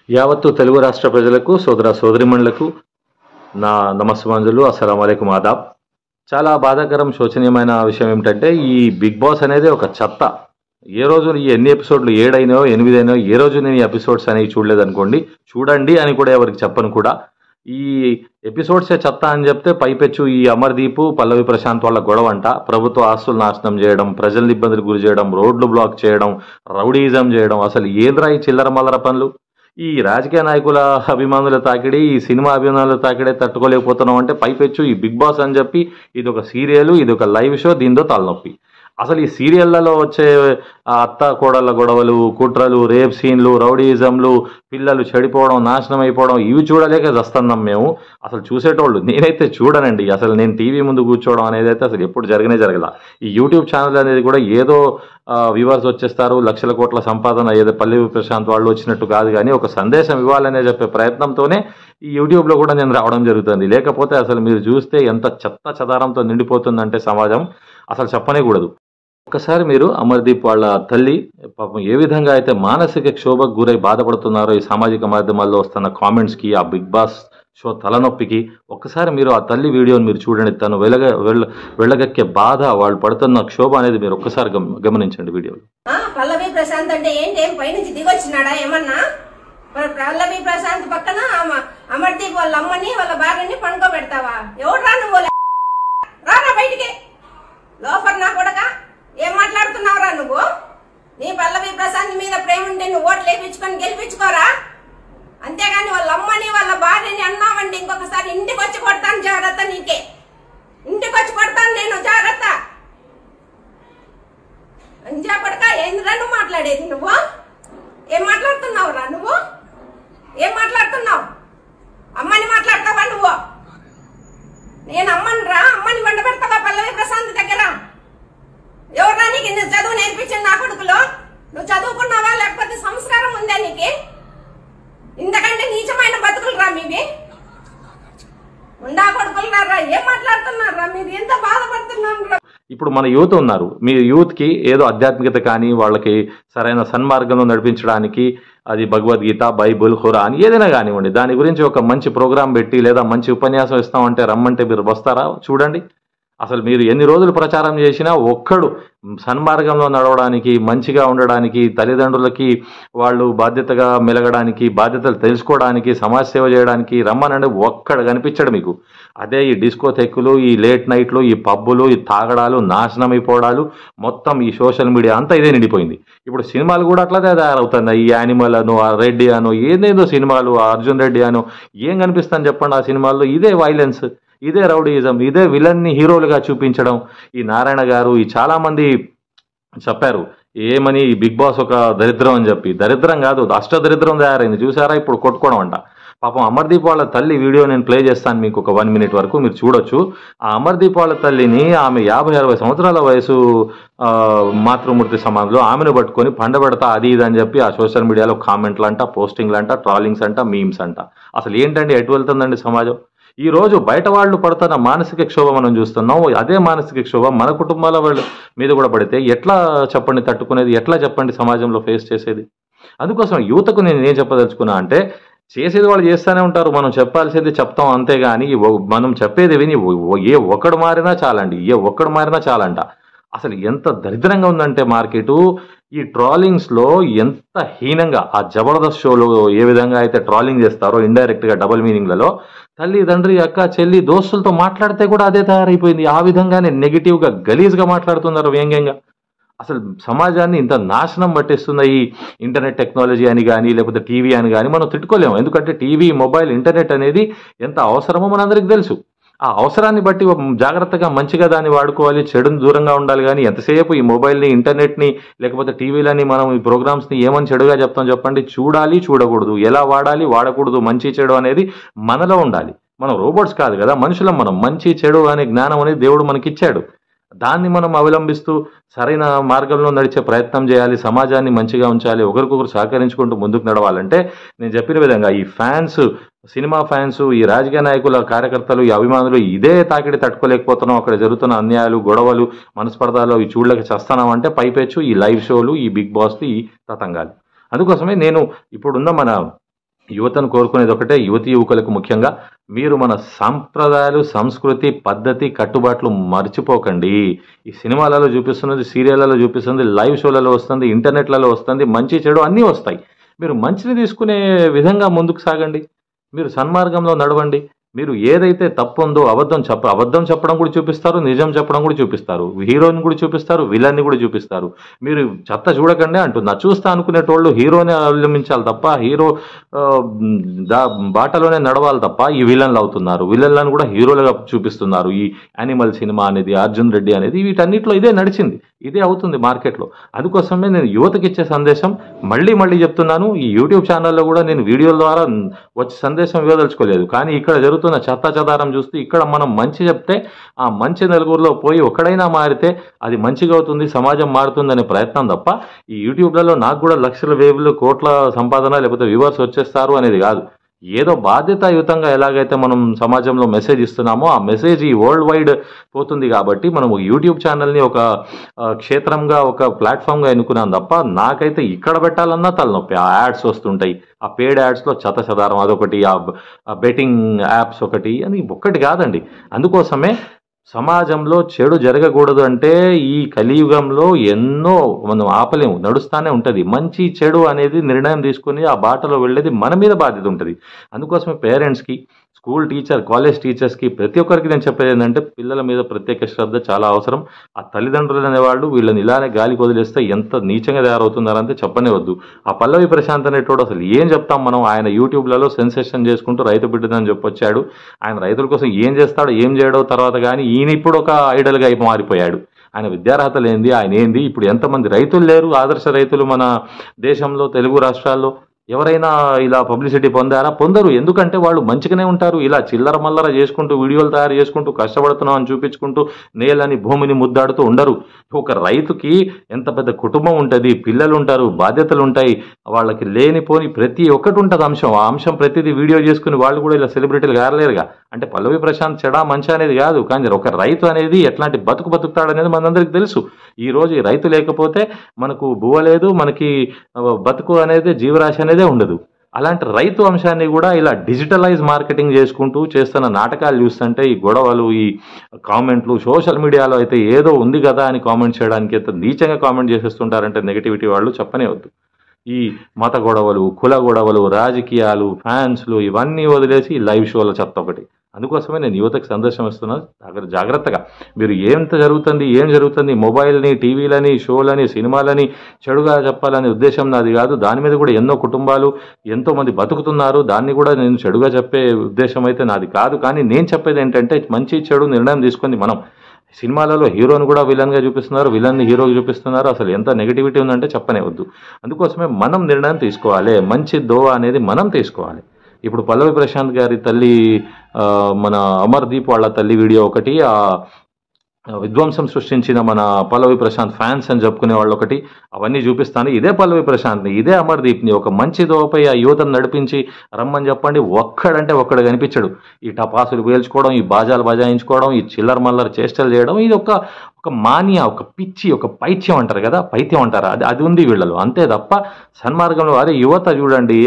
యావత్తు తెలుగు రాష్ట్ర ప్రజలకు సోదర సోదరిమణులకు నా నమస్సుమాంజలు, అస్సలాము అలైకుం, ఆదాబ్. చాలా బాధాకరం, శోచనీయమైన విషయం ఏమిటంటే ఈ బిగ్ బాస్ అనేది ఒక చెత్త. ఏ రోజు ఈ ఎన్ని ఎపిసోడ్లు 7 అయినాయో 8 అయినాయో ఏ రోజు నేను ఈ ఎపిసోడ్స్ అనేవి చూడలేదనుకోండి. చూడండి అని కూడా ఎవరికి చెప్పను కూడా. ఈ ఎపిసోడ్సే చెత్త అని చెప్తే పైపెచ్చు ఈ అమర్దీప్ పల్లవి ప్రశాంత్ వాళ్ళ గొడవ అంట. ప్రభుత్వ ఆస్తులు నాశనం చేయడం, ప్రజల్ని ఇబ్బందులు గురి చేయడం, రోడ్లు బ్లాక్ చేయడం, రౌడీజం చేయడం, అసలు ఏంద్రా ఈ చిల్లర మల్లర పనులు. ఈ రాజకీయ నాయకుల అభిమానుల తాకిడి, ఈ సినిమా అభిమానుల తాకిడే తట్టుకోలేకపోతున్నాం అంటే పైపెచ్చు ఈ బిగ్ బాస్ అని చెప్పి ఇది ఒక సీరియల్, ఇది ఒక లైవ్ షో, దీంతో తలనొప్పి. అసలు ఈ సీరియళ్లలో వచ్చే అత్త కోడళ్ళ గొడవలు, కుట్రలు, రేప్ సీన్లు, రౌడీజంలు, పిల్లలు చెడిపోవడం, నాశనం అయిపోవడం, ఇవి చూడలేక చస్తున్నాం మేము. అసలు చూసేటోళ్ళు నేనైతే చూడనండి. అసలు నేను టీవీ ముందు కూర్చోవడం అనేది అయితే అసలు ఎప్పుడు జరగల. ఈ యూట్యూబ్ ఛానల్ అనేది కూడా ఏదో వ్యూవర్స్ వచ్చేస్తారు, లక్షల కోట్ల సంపాదన ఏదో పల్లవి ప్రశాంత్ వాళ్ళు వచ్చినట్టు కాదు, కానీ ఒక సందేశం ఇవ్వాలనే చెప్పే ప్రయత్నంతోనే ఈ యూట్యూబ్లో కూడా నేను రావడం జరుగుతుంది. లేకపోతే అసలు మీరు చూస్తే ఎంత చెత్త చెదారంతో నిండిపోతుందంటే సమాజం అసలు చెప్పనే కూడదు. ఒక్కసారి మీరు అమర్దీప్ వాళ్ళ తల్లి పాపం ఏ విధంగా అయితే మానసిక క్షోభకు గురై బాధపడుతున్నారో ఈ సామాజిక మాధ్యమాల్లో వస్తున్న కామెంట్స్కి, ఆ బిగ్ బాస్ షో తలనొప్పికి ఒక్కసారి మీరు ఆ తల్లి వీడియోని మీరు చూడండి. తను వెళ్ళగక్కే బాధ, వాళ్ళు పడుతున్న క్షోభ అనేది మీరు ఒక్కసారి గమనించండి వీడియోలో. పల్లవి ప్రశాంత్ అంటే ఏంటి, ఏం పైనుంచి దిగొచ్చినాడా ఏమన్నా? పల్లవి ప్రశాంత్ పక్కన అమర్దీప్ వాళ్ళ అమ్మని వాళ్ళ భార్యని పండుకోబెడతావా? ఎవరు రా నువ్వు? రారా బయటికి, లోఫర్ నా కొడక. ఏం మాట్లాడుతున్నావురా నువ్వు? నీ పల్లవి ప్రశాంత్ మీద ప్రేమ ఉంటే నువ్వు ఓట్లు వేయించుకొని గెలిపించుకోరా, అంతేగాని వాళ్ళ అమ్మని వాళ్ళ భార్యని అన్నావండి ఇంకొకసారి ఇంటికి వచ్చి కొడతాను, జాగ్రత్త. నీకే ఇంటికి వచ్చి కొడతాను నేను, జాగ్రత్త. అంజా కొడక, ఏంద్రా నువ్వు మాట్లాడేది? నువ్వు ఏం మాట్లాడుతున్నావురా? నువ్వు ఏం మాట్లాడుతున్నావు? అమ్మని మాట్లాడతావా నువ్వు? నేను అమ్మని రా, అమ్మని వండ పెడతావా పల్లవి ప్రశాంత్ దగ్గర? ఎవరా నీకు చదువు నేర్పించింది? నా కొడుకులో నువ్వు చదువుకున్నావా, లేకపోతే సంస్కారం ఉందా నీకు? ఇంతకంటే నీచమైన బతుకులు రా మీవి, ఉండా కొడుకులు రా. ఏం మాట్లాడుతున్నారా మీరు? ఎంత బాధపడుతున్నారు? ఇప్పుడు మన యూత్ ఉన్నారు, మీ యూత్కి ఏదో ఆధ్యాత్మికత కానీ వాళ్ళకి సరైన సన్మార్గంలో నడిపించడానికి అది భగవద్గీత, బైబుల్, ఖురాన్ ఏదైనా కానివ్వండి, దాని గురించి ఒక మంచి ప్రోగ్రాం పెట్టి లేదా మంచి ఉపన్యాసం ఇస్తామంటే రమ్మంటే మీరు వస్తారా? చూడండి. అసలు మీరు ఎన్ని రోజులు ప్రచారం చేసినా ఒక్కడు సన్మార్గంలో నడవడానికి, మంచిగా ఉండడానికి, తల్లిదండ్రులకి వాళ్ళు బాధ్యతగా మెలగడానికి, బాధ్యతలు తెలుసుకోవడానికి, సమాజ సేవ చేయడానికి రమ్మనండి ఒక్కడు కనిపించడు మీకు. అదే ఈ డిస్కోథెక్కులు, ఈ లేట్ నైట్లు, ఈ పబ్బులు, ఈ తాగడాలు, నాశనం అయిపోవడాలు, మొత్తం ఈ సోషల్ మీడియా అంతా ఇదే నిండిపోయింది. ఇప్పుడు సినిమాలు కూడా అట్లాగే తయారవుతున్నాయి. ఈ యానిమల్ అను, ఆ రెడ్డి అను, ఏదేదో సినిమాలు, అర్జున్ రెడ్డి అను, ఏం కనిపిస్తాను చెప్పండి ఆ సినిమాల్లో? ఇదే వైలెన్స్, ఇదే రౌడీయిజం, ఇదే విలన్ని హీరోలుగా చూపించడం. ఈ నారాయణ గారు, ఈ చాలా మంది చెప్పారు ఏమని, ఈ బిగ్ బాస్ ఒక దరిద్రం అని చెప్పి. దరిద్రం కాదు, అష్టదరిద్రం తయారైంది. చూసారా ఇప్పుడు కొట్టుకోవడం అంట. పాపం అమర్దీప్ వాళ్ళ తల్లి వీడియో నేను ప్లే చేస్తాను మీకు, ఒక 1 మినిట్ వరకు మీరు చూడొచ్చు. ఆ అమర్దీప్ వాళ్ళ తల్లిని, ఆమె 50-60 సంవత్సరాల వయసు మాతృమూర్తి సమాధిలో ఆమెను పట్టుకొని పండబెడతా అది ఇది అని చెప్పి ఆ సోషల్ మీడియాలో కామెంట్లు అంట, పోస్టింగ్లు అంట, ట్రాలింగ్స్ అంట, మీమ్స్ అంట. అసలు ఏంటండి, ఎటు వెళ్తుందండి సమాజం? ఈ రోజు బయట వాళ్ళు పడుతున్న మానసిక క్షోభ మనం చూస్తున్నాం. అదే మానసిక క్షోభ మన కుటుంబాల వాళ్ళ మీద కూడా పడితే ఎట్లా చెప్పండి తట్టుకునేది? ఎట్లా చెప్పండి సమాజంలో ఫేస్ చేసేది? అందుకోసం యువతకు నేను ఏం చెప్పదలుచుకున్నా అంటే, చేసేది వాళ్ళు చేస్తూనే ఉంటారు, మనం చెప్పాల్సింది చెప్తాం, అంతేగాని మనం చెప్పేది విని ఏ ఒక్కడు మారినా చాలండి, ఏ ఒక్కడు మారినా చాలంట. అసలు ఎంత దరిద్రంగా ఉందంటే మార్కెటు. ఈ ట్రాలింగ్స్లో ఎంత హీనంగా, ఆ జబర్దస్త్ షోలో ఏ విధంగా అయితే ట్రాలింగ్ చేస్తారో ఇండైరెక్ట్గా డబుల్ మీనింగ్లలో, తల్లి, తండ్రి, అక్క, చెల్లి, దోస్తులతో మాట్లాడితే కూడా అదే తయారైపోయింది. ఆ విధంగానే నెగిటివ్గా, గలీజ్గా మాట్లాడుతున్నారు, వ్యంగ్యంగా. అసలు సమాజాన్ని ఇంత నాశనం పట్టిస్తున్న ఈ ఇంటర్నెట్ టెక్నాలజీ అని కానీ, లేకపోతే టీవీ అని కానీ మనం తిట్టుకోలేము. ఎందుకంటే టీవీ, మొబైల్, ఇంటర్నెట్ అనేది ఎంత అవసరమో మనందరికీ తెలుసు. ఆ అవసరాన్ని బట్టి జాగ్రత్తగా మంచిగా దాన్ని వాడుకోవాలి, చెడుని దూరంగా ఉండాలి. కానీ ఎంతసేపు ఈ మొబైల్ని, ఇంటర్నెట్ని, లేకపోతే టీవీలని, మనం ఈ ప్రోగ్రామ్స్ని ఏమని చెడుగా చెప్తాం చెప్పండి? చూడాలి, చూడకూడదు, ఎలా వాడాలి, వాడకూడదు, మంచి చెడు అనేది మనలో ఉండాలి. మనం రోబోట్స్ కాదు కదా, మనుషులం. మనం మంచి చెడు అనే జ్ఞానం అనేది దేవుడు మనకిచ్చాడు. దాన్ని మనం అవలంబిస్తూ సరైన మార్గంలో నడిచే ప్రయత్నం చేయాలి, సమాజాన్ని మంచిగా ఉంచాలి, ఒకరికొకరు సహకరించుకుంటూ ముందుకు నడవాలంటే నేను చెప్పిన విధంగా ఈ ఫ్యాన్స్, సినిమా ఫ్యాన్స్, ఈ రాజకీయ నాయకుల కార్యకర్తలు, ఈ అభిమానులు ఇదే తాకిడి తట్టుకోలేకపోతున్నాం. అక్కడ జరుగుతున్న అన్యాయాలు, గొడవలు, మనస్పర్ధాలు ఈ చూడలేక చేస్తున్నామంటే పైపెచ్చు ఈ లైవ్ షోలు, ఈ బిగ్ బాస్లు, ఈ తతంగాలు. అందుకోసమే నేను ఇప్పుడున్న మన యువతను కోరుకునేది ఒకటే, యువతి యువకులకు ముఖ్యంగా మీరు మన సాంప్రదాయాలు, సంస్కృతి, పద్ధతి, కట్టుబాట్లు మర్చిపోకండి. ఈ సినిమాలలో చూపిస్తున్నది, సీరియళ్లలో చూపిస్తుంది, లైవ్ షోలలో వస్తుంది, ఇంటర్నెట్లలో వస్తుంది, మంచి చెడు అన్నీ వస్తాయి. మీరు మంచిని తీసుకునే విధంగా ముందుకు సాగండి. మీరు సన్మార్గంలో నడవండి. మీరు ఏదైతే తప్పు ఉందో అబద్ధం చెప్పడం కూడా చూపిస్తారు, నిజం చెప్పడం కూడా చూపిస్తారు, హీరోని కూడా చూపిస్తారు, విలన్ని కూడా చూపిస్తారు. మీరు చెత్త చూడకండి అంటున్నా. చూస్తా అనుకునేటోళ్ళు హీరోని అవలంబించాలి తప్ప, హీరో బాటలోనే నడవాలి తప్ప ఈ విలన్లు అవుతున్నారు. విలన్లను కూడా హీరోలుగా చూపిస్తున్నారు. ఈ యానిమల్ సినిమా అనేది, అర్జున్ రెడ్డి అనేది, వీటన్నిటిలో ఇదే నడిచింది, ఇదే అవుతుంది మార్కెట్లో. అందుకోసమే నేను యువతకి ఇచ్చే సందేశం మళ్ళీ చెప్తున్నాను. ఈ యూట్యూబ్ ఛానల్లో కూడా నేను వీడియోల ద్వారా వచ్చి సందేశం ఇవ్వదలుచుకోలేదు. కానీ ఇక్కడ జరుగుతున్న చెత్త చెదారం చూస్తూ ఇక్కడ మనం మంచి చెప్తే ఆ మంచి నలుగురిలో పోయి ఒక్కడైనా మారితే అది మంచిగా అవుతుంది, సమాజం మారుతుందనే ప్రయత్నం తప్ప ఈ యూట్యూబ్లలో నాకు కూడా లక్షల వేలు కోట్ల సంపాదన లేకపోతే వ్యూవర్స్ వచ్చేస్తారు అనేది కాదు. ఏదో బాధ్యతాయుతంగా ఎలాగైతే మనం సమాజంలో మెసేజ్ ఇస్తున్నామో ఆ మెసేజ్ ఈ వరల్డ్ వైడ్ పోతుంది. కాబట్టి మనం యూట్యూబ్ ఛానల్ని ఒక క్షేత్రంగా, ఒక ప్లాట్ఫామ్గా ఎన్నుకున్నాం తప్ప నాకైతే ఇక్కడ పెట్టాలన్నా తలనొప్పి. ఆ యాడ్స్ వస్తుంటాయి, ఆ పేడ్ యాడ్స్లో చెదారం అదొకటి, ఆ బెట్టింగ్ యాప్స్ ఒకటి అని ఒక్కటి కాదండి. అందుకోసమే సమాజంలో చెడు జరగకూడదు అంటే ఈ కలియుగంలో ఎన్నో మనం ఆపలేము, నడుస్తూనే ఉంటుంది. మంచి చెడు అనేది నిర్ణయం తీసుకుని ఆ బాటలో వెళ్ళేది మన మీద బాధ్యత ఉంటుంది. అందుకోసమే పేరెంట్స్కి, స్కూల్ టీచర్, కాలేజ్ టీచర్స్కి, ప్రతి ఒక్కరికి నేను చెప్పేది ఏంటంటే పిల్లల మీద ప్రత్యేక శ్రద్ధ చాలా అవసరం. ఆ తల్లిదండ్రులు అనేవాళ్ళు వీళ్ళని ఇలానే గాలికి వదిలేస్తే ఎంత నీచంగా తయారవుతున్నారంటే చెప్పనే వద్దు. ఆ పల్లవి ప్రశాంత్ అనేటోడు అసలు ఏం చెప్తాం మనం? ఆయన యూట్యూబ్లలో సెన్సేషన్ చేసుకుంటూ రైతు బిడ్డదని చెప్పొచ్చాడు. ఆయన రైతుల కోసం ఏం చేస్తాడో ఏం చేయడో తర్వాత కానీ ఈయన ఇప్పుడు ఒక ఐడల్గా మారిపోయాడు. ఆయన విద్యార్హత లేనిది ఆయన ఏంది? ఇప్పుడు ఎంతమంది రైతులు లేరు, ఆదర్శ రైతులు మన దేశంలో, తెలుగు రాష్ట్రాల్లో? ఎవరైనా ఇలా పబ్లిసిటీ పొందరు. ఎందుకంటే వాళ్ళు మంచిగానే ఉంటారు. ఇలా చిల్లర మల్లర చేసుకుంటూ, వీడియోలు తయారు చేసుకుంటూ, కష్టపడుతున్నాం అని చూపించుకుంటూ, నేలని భూమిని ముద్దాడుతూ ఉండరు. ఒక రైతుకి ఎంత పెద్ద కుటుంబం ఉంటుంది, పిల్లలు ఉంటారు, బాధ్యతలు ఉంటాయి, వాళ్ళకి లేనిపోని ప్రతి ఒక్కటి ఉంటుంది అంశం. ఆ అంశం ప్రతిదీ వీడియో చేసుకుని వాళ్ళు కూడా ఇలా సెలబ్రిటీలు కారలేరుగా. అంటే పల్లవి ప్రశాంత్ చెడా మంచి అనేది కాదు, కానీ ఒక రైతు అనేది ఎట్లాంటి బతుకుతాడనేది మనందరికీ తెలుసు. ఈ రోజు ఈ రైతు లేకపోతే మనకు బువ్వ లేదు, మనకి బతుకు అనేది, జీవరాశి అనేదే ఉండదు. అలాంటి రైతు అంశాన్ని కూడా ఇలా డిజిటలైజ్ మార్కెటింగ్ చేసుకుంటూ చేస్తున్న నాటకాలు చూస్తుంటే ఈ గొడవలు, ఈ కామెంట్లు, సోషల్ మీడియాలో అయితే ఏదో ఉంది కదా అని కామెంట్ చేయడానికి ఎంత నీచంగా కామెంట్ చేసేస్తుంటారంటే నెగిటివిటీ వాళ్ళు చెప్పనే వద్దు. ఈ మత గొడవలు, కుల గొడవలు, రాజకీయాలు, ఫ్యాన్స్లు ఇవన్నీ వదిలేసి లైవ్ షోల చెత్త ఒకటి. అందుకోసమే నేను యువతకు సందేశం ఇస్తున్నాను, జాగ్రత్తగా మీరు ఏం జరుగుతుంది మొబైల్ని, టీవీలని, షోలని, సినిమాలని చెడుగా చెప్పాలనే ఉద్దేశం నాది కాదు. దాని మీద కూడా ఎన్నో కుటుంబాలు, ఎంతో మంది బతుకుతున్నారు. దాన్ని కూడా నేను చెడుగా చెప్పే ఉద్దేశం అయితే నాది కాదు. కానీ నేను చెప్పేది ఏంటంటే మంచి చెడు నిర్ణయం తీసుకొని మనం సినిమాలలో హీరోని కూడా విలన్గా చూపిస్తున్నారు, విలన్ని హీరోగా చూపిస్తున్నారు. అసలు ఎంత నెగిటివిటీ ఉందంటే చెప్పనే వద్దు. అందుకోసమే మనం నిర్ణయం తీసుకోవాలి, మంచి దోవ అనేది మనం తీసుకోవాలి. ఇప్పుడు పల్లవి ప్రశాంత్ గారి తల్లి, మన అమర్దీప్ వాళ్ళ తల్లి వీడియో ఒకటి, ఆ విధ్వంసం సృష్టించిన మన పల్లవి ప్రశాంత్ ఫ్యాన్స్ అని చెప్పుకునే వాళ్ళు ఒకటి, అవన్నీ చూపిస్తాను. ఇదే పల్లవి ప్రశాంత్ని, ఇదే అమర్దీప్ని ఒక మంచి దోవపై ఆ యువతను నడిపించి రమ్మని చెప్పండి. ఒక్కడు కనిపించడు. ఈ టపాసులు పేల్చుకోవడం, ఈ బాజాలు బజాయించుకోవడం, ఈ చిల్లర మల్లర చేష్టలు చేయడం, ఇది ఒక మానియా, ఒక పిచ్చి, ఒక పైత్యం అంటారు కదా, పైత్యం అంటారా, అది ఉంది వీళ్ళలో. అంతే తప్ప సన్మార్గంలో అదే యువత చూడండి.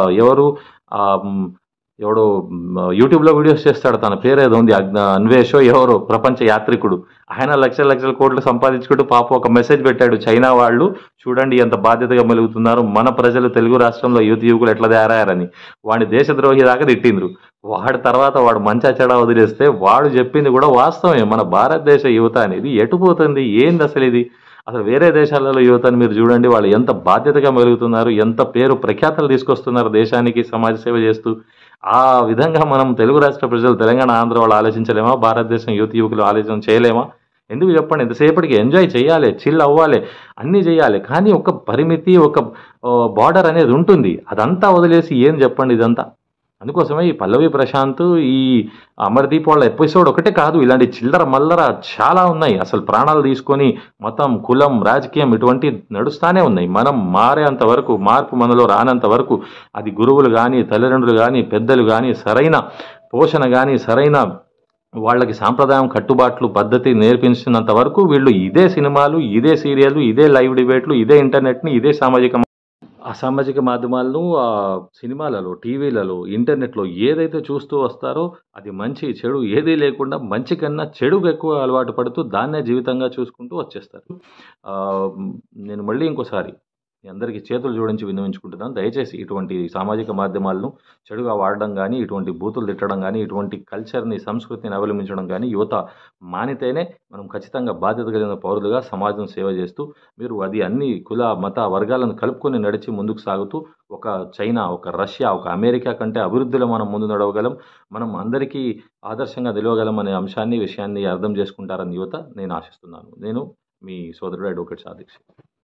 ఎవడో యూట్యూబ్లో వీడియోస్ చేస్తాడు, తన పేరు ఏదో ఉంది, అన్వేషో ఎవరో, ప్రపంచ యాత్రికుడు. ఆయన లక్షల కోట్లు సంపాదించుకుంటూ పాప ఒక మెసేజ్ పెట్టాడు, చైనా వాళ్ళు చూడండి ఎంత బాధ్యతగా మెలుగుతున్నారు, మన ప్రజలు తెలుగు రాష్ట్రంలో యువకులు ఎట్లా తయారయ్యారని. వాడిని దేశద్రోహి దాకా తిట్టిండ్రు. వాడి తర్వాత వాడు మంచా చెడా వదిలేస్తే వాడు చెప్పింది కూడా వాస్తవమే. మన భారతదేశ యువత అనేది ఎటుపోతుంది, ఏంది అసలు ఇది? అసలు వేరే దేశాలలో యువతని మీరు చూడండి, వాళ్ళు ఎంత బాధ్యతగా మెలుగుతున్నారు, ఎంత పేరు ప్రఖ్యాతలు తీసుకొస్తున్నారు దేశానికి సమాజ సేవ చేస్తూ. ఆ విధంగా మనం తెలుగు రాష్ట్ర ప్రజలు, తెలంగాణ, ఆంధ్ర వాళ్ళు ఆలోచించలేమా? భారతదేశం యువకులు ఆలోచన చేయలేమా? ఎందుకు చెప్పండి? ఎంతసేపటికి ఎంజాయ్ చేయాలి, చిల్ అవ్వాలి, అన్నీ చేయాలి. కానీ ఒక పరిమితి, ఒక బార్డర్ అనేది ఉంటుంది. అదంతా వదిలేసి ఏం చెప్పండి ఇదంతా? అందుకోసమే ఈ పల్లవి ప్రశాంత్, ఈ అమర్దీప్ వాళ్ళ ఎపిసోడ్ ఒకటే కాదు, ఇలాంటి చిల్లర మల్లర చాలా ఉన్నాయి. అసలు ప్రాణాలు తీసుకొని మతం, కులం, రాజకీయం ఇటువంటి నడుస్తూనే ఉన్నాయి. మనం మారేంత వరకు, మార్పు మనలో రానంత వరకు, అది గురువులు కానీ, తల్లిదండ్రులు కానీ, పెద్దలు కానీ, సరైన పోషణ కానీ, సరైన వాళ్ళకి సాంప్రదాయం, కట్టుబాట్లు, పద్ధతి నేర్పించినంత వరకు వీళ్ళు ఇదే సినిమాలు, ఇదే సీరియళ్ళు, ఇదే లైవ్ డిబేట్లు, ఇదే ఇంటర్నెట్ని, ఇదే సామాజిక అసామాజిక మాధ్యమాలను సినిమాలలో, టీవీలలో, ఇంటర్నెట్‌లో ఏదైతే చూస్తూ వస్తారో అది మంచి, చెడు ఏదీ లేకుండా మంచి కన్నా చెడుకు ఎక్కువ అలవాటు పడుతూ దాన్నే జీవితంగా చూసుకుంటూ వచ్చేస్తారు. ఆహ్, హ్మ్, నేను మళ్ళీ ఇంకోసారి మీ అందరికీ చేతులు జోడించి విన్నవించుకుంటున్నాను. దయచేసి ఇటువంటి సామాజిక మాధ్యమాలను చెడుగా వాడడం గానీ, ఇటువంటి బూతులు తిట్టడం గానీ, ఇటువంటి కల్చర్‌ని, సంస్కృతిని అవలంబించడం గానీ యువత మానితేనే మనం ఖచ్చితంగా బాధ్యత కలిగిన పౌరులుగా సమాజం సేవ చేస్తూ మీరు అది అన్ని కుల, మత, వర్గాలను కలుపుకొని నడిచి ముందుకు సాగుతూ ఒక చైనా, ఒక రష్యా, ఒక అమెరికా కంటే అభివృద్ధిలో మనం ముందు నడవగలం. మనం అందరికీ ఆదర్శంగా నిలవగలం అనే అంశాన్ని, విషయాన్ని అర్థం చేసుకుంటారని యువత నేను ఆశిస్తున్నాను. నేను మీ సోదరుడు అడ్వకేట్ సాదిక్.